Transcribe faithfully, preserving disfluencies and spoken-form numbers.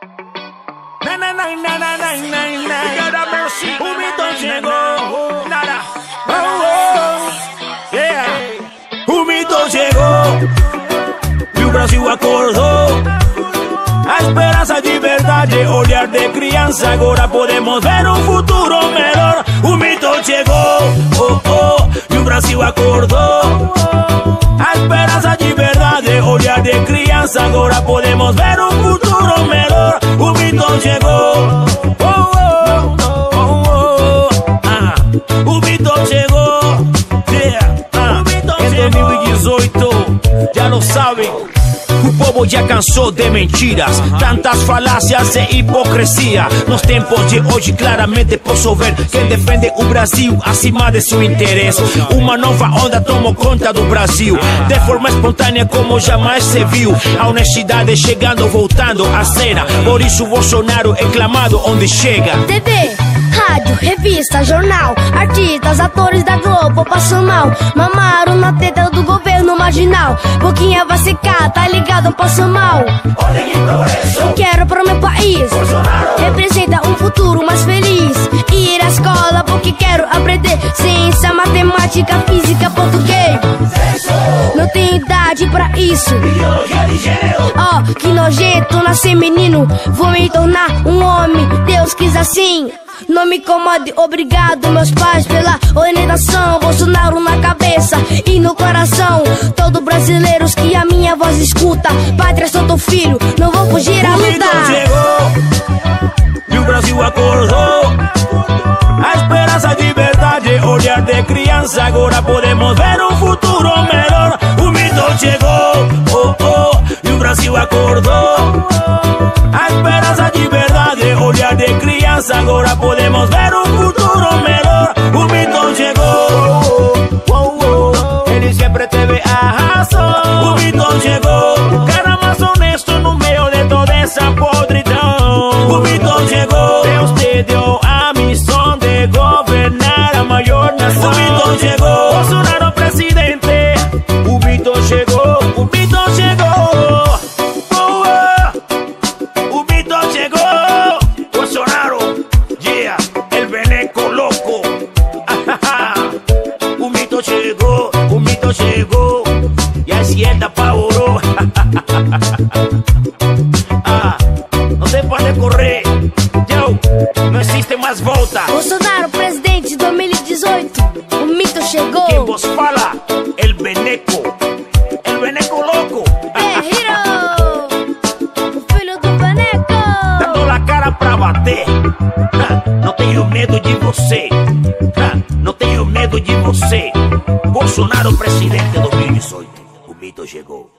Na na na na na na na na. O Mito chegou. Nada. Oh, oh. Yeah. O Mito chegou. E o Brasil acordou. A esperança de verdade, olhar de criança. Agora podemos ver um futuro melhor. O Mito chegou, oh, oh, e o Brasil acordou. A esperança de verdade, olhar de criança. Agora podemos ver um futuro melhor. O Mito chegou, oh, oh, oh, oh. Ah, o Mito chegou, yeah. Ah, em dois mil e dezoito, já lo sabem. O povo já cansou de mentiras, tantas falácias e hipocrisia. Nos tempos de hoje claramente posso ver quem defende o Brasil acima de seu interesse. Uma nova onda tomou conta do Brasil, de forma espontânea como jamais se viu. A honestidade chegando, voltando à cena. Por isso Bolsonaro é clamado onde chega. T V, rádio, revista, jornal, artistas, atores da Globo passam mal. Mamaram na teta do governo marginal. Boquinha vai secar, tá ligado, passam mal. Quero pro meu país, representa um futuro mais feliz. Ir à escola porque quero aprender ciência, matemática, física, português. Não tenho idade pra isso. Ó, oh, que nojento, nascer menino. Vou me tornar um homem, Deus quis assim. Não me incomode, obrigado meus pais pela orientação. Bolsonaro na cabeça e no coração. Todos brasileiros que a minha voz escuta. Pátria, sou teu filho, não vou fugir à luta. O Mito chegou e o Brasil acordou. A esperança de verdade, olhar de criança. Agora podemos ver um futuro melhor. O Mito chegou, oh, oh, e o Brasil acordou. A esperança de verdade, olhar de criança. Agora podemos ver um futuro melhor. O Mito chegou, oh, oh, ele sempre teve a razão. O Mito chegou, cara mais honesto no meio de toda essa podridão. O Mito chegou, Deus te deu a missão de governar a maior nação. O Mito chegou, Bolsonaro presidente. O Mito chegou, o Mito chegou. Oh, oh. O Mito chegou, Bolsonaro, yeah, el veneco loco. O Mito chegou, o Mito chegou. E a esquerda apavorou. Ah, não se pode correr. Yo, não existe mais volta. Bolsonaro presidente dois mil e dezoito. O Mito chegou. Quem vos fala? El veneco. El veneco loco. É, Hiro, o filho do veneco. Dando a cara pra bater. Ah, não tenho medo de você. Ah, não tenho medo de você. Bolsonaro presidente dois mil e dezoito. O Mito chegou.